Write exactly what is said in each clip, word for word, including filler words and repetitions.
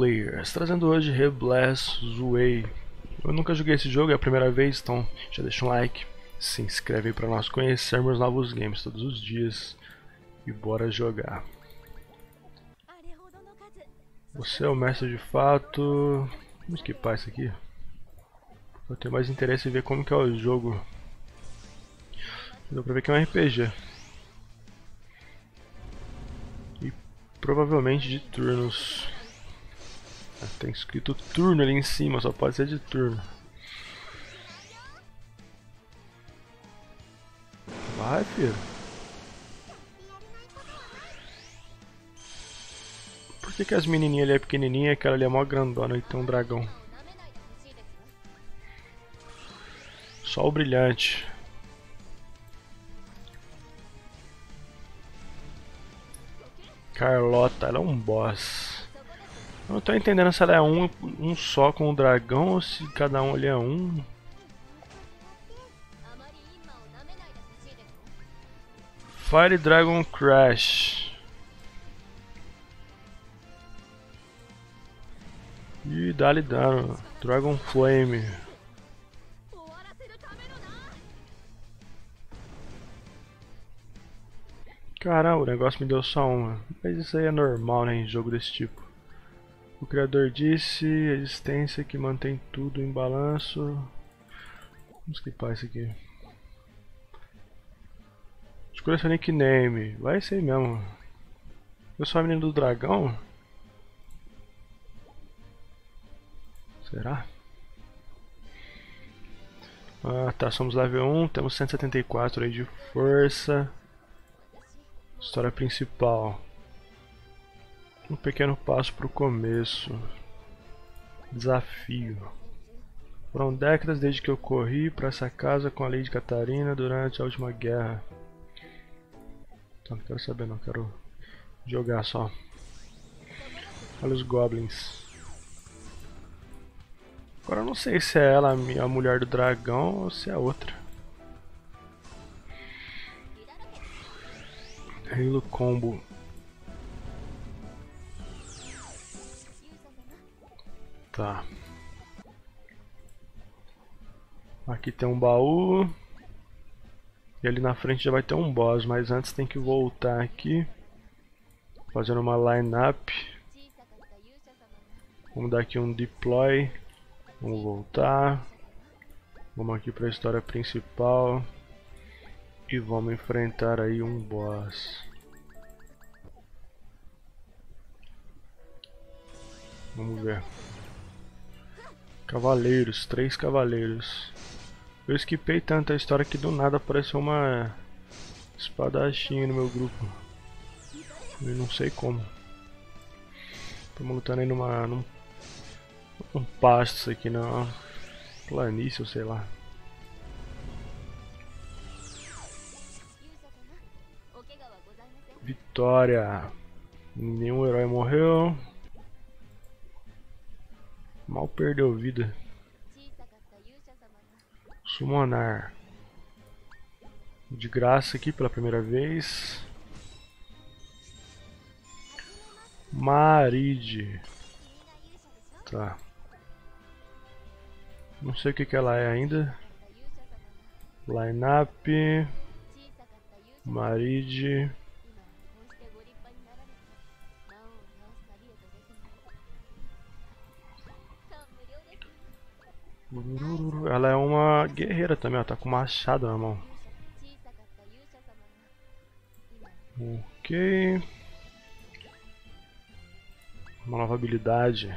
Players, trazendo hoje Reblast Zwei. Eu nunca joguei esse jogo, é a primeira vez, então já deixa um like, se inscreve aí para nós conhecermos novos games todos os dias e bora jogar. Você é o mestre de fato. Vamos skipar isso aqui. Eu tenho mais interesse em ver como que é o jogo. Deu pra ver que é um R P G. E provavelmente de turnos. Tem escrito turno ali em cima, só pode ser de turno. Vai, filho. Por que, que as menininhas ali é pequenininha e aquela ali é mó grandona e tem um dragão? Só o brilhante. Carlota, ela é um boss. Eu não tô entendendo se ela é um, um só com o dragão ou se cada um ali é um. Fire Dragon Crash. Ih, dá-lhe dano. Dragon Flame. Caramba, o negócio me deu só uma. Mas isso aí é normal, né, em jogo desse tipo. O criador disse, a existência que mantém tudo em balanço. Vamos skipar isso aqui. Escolha seu nickname. Vai ser mesmo. Eu sou a menina do dragão? Será? Ah tá, somos level um, temos cento e setenta e quatro aí de força. História principal. Um pequeno passo para o começo. Desafio. Foram décadas desde que eu corri para essa casa com a Lady Catarina durante a última guerra. Então, não quero saber não, quero jogar só. Olha os goblins. Agora eu não sei se é ela a mulher do dragão ou se é outra. Halo Combo. Tá. Aqui tem um baú. E ali na frente já vai ter um boss, mas antes tem que voltar aqui. Fazendo uma line-up. Vamos dar aqui um deploy. Vamos voltar. Vamos aqui para a história principal. E vamos enfrentar aí um boss. Vamos ver. Cavaleiros, três cavaleiros. Eu esquipei tanta história que do nada apareceu uma espadachim no meu grupo. Eu não sei como. Estamos lutando aí numa. num. Um pasto isso aqui, não. Planície ou sei lá. Vitória. Nenhum herói morreu. Mal perdeu vida. Summonar. De graça aqui pela primeira vez. Maride. Tá. Não sei o que, que ela é ainda. Line-up. Maride. Ela é uma guerreira também, ela tá com machado na mão. Ok. Uma nova habilidade.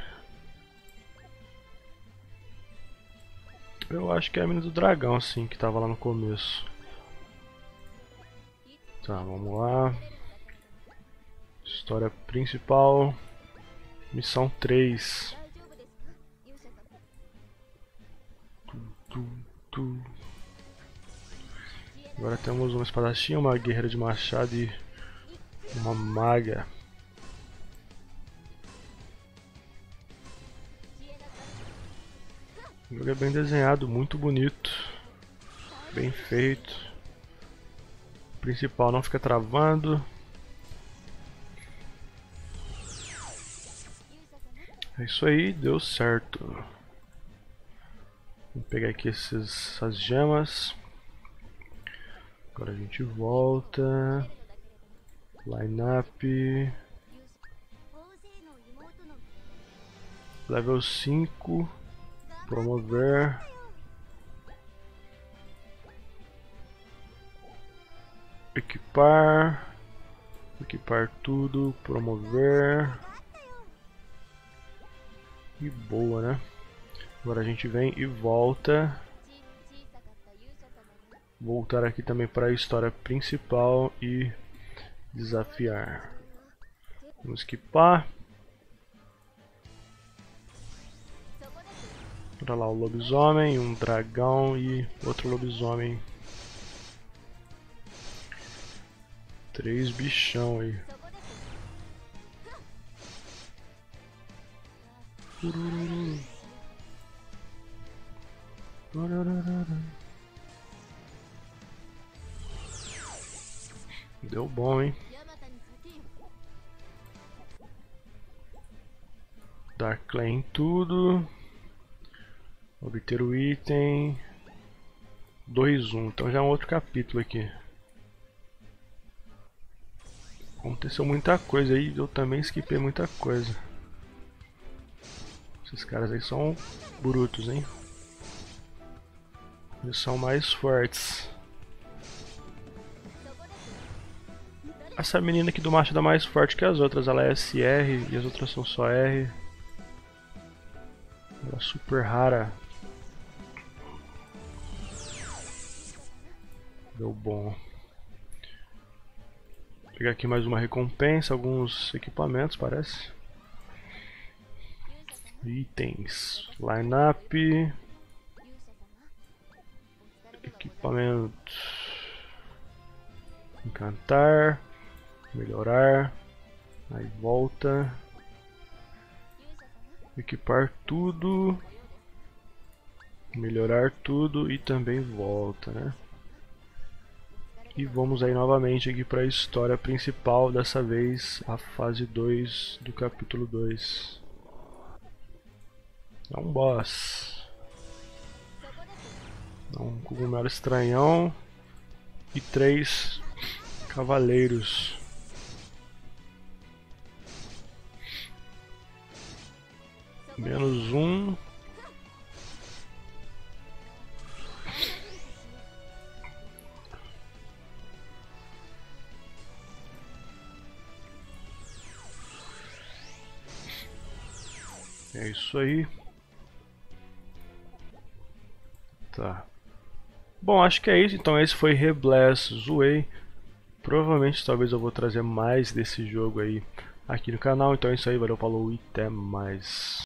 Eu acho que é a mina do dragão, sim, que tava lá no começo. Tá, vamos lá. História principal. Missão três. Agora temos uma espadachim, uma guerreira de machado e uma maga. O jogo é bem desenhado, muito bonito, bem feito. O principal não fica travando. É isso aí, deu certo. Vou pegar aqui esses, essas gemas. Agora a gente volta. Line-up. Level cinco. Promover. Equipar. Equipar tudo. Promover. E boa, né? Agora a gente vem e volta. Voltar aqui também para a história principal e desafiar. Vamos equipar. Olha lá o lobisomem, um dragão e outro lobisomem. Três bichão aí. Deu bom, hein? Dar claim em tudo. Obter o item. dois um. Então já é um outro capítulo aqui. Aconteceu muita coisa aí. Eu também esquipei muita coisa. Esses caras aí são brutos, hein? Eles são mais fortes. Essa menina aqui do macho é mais forte que as outras. Ela é S R e as outras são só R. Ela é super rara. Deu bom. Vou pegar aqui mais uma recompensa. Alguns equipamentos, parece. Itens. Line-up. Equipamento. Encantar. Melhorar. Aí volta. Equipar tudo. Melhorar tudo e também volta, né? E vamos aí novamente aqui para a história principal, dessa vez a fase dois do capítulo dois. É um boss. É um cogumelo estranhão e três cavaleiros. Menos um. É isso aí. Tá. Bom, acho que é isso. Então esse foi Rebless Zwei. Provavelmente talvez eu vou trazer mais desse jogo aí aqui no canal. Então é isso aí, valeu, falou e até mais.